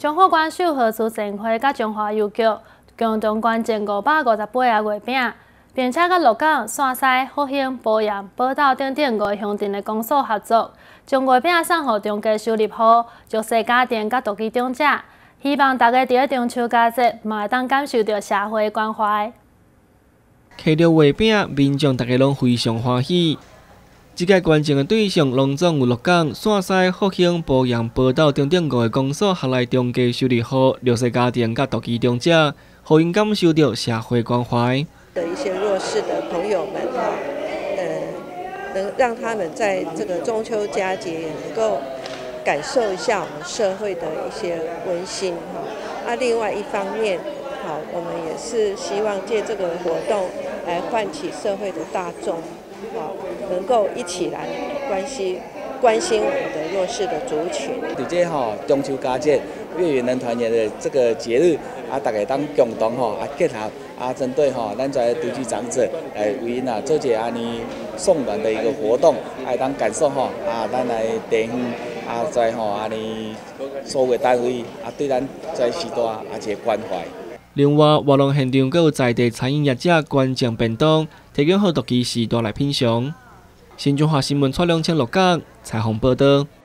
中华关秀和主盛会甲中华邮局共同捐赠558个月饼，并且甲鹿港、线西、福兴、保阳、宝岛等5个乡镇的公所合作，将月饼送予中家收入户、弱势家庭甲独居长者，希望大家伫中秋佳节嘛会当感受到社会关怀。 摕到月饼，民众大家拢非常欢喜。这届捐赠的对象拢总有鹿港、线西、福兴、保阳、宝岛等5个公所合来中低收入户、弱势家庭甲独居长者，互因感受到社会关怀。 的一些弱势的朋友们能让他们在这个中秋佳节也能够感受一下我们社会的一些温馨另外一方面，我们也是希望借这个活动来唤起社会的大众，能够一起来关心我们的弱势的族群。 在这中秋佳节、月圆人团圆的这个节日大家当共同结合针对咱在独居长者来为因做一个安尼送暖的一个活动，当感受咱来地方在安尼所有单位对咱在时代一个关怀。 另外，活动现场还有在地餐饮业者捐赠便当，提供予独居时代来品尝。新中华新闻蔡良清鹿港采访报道。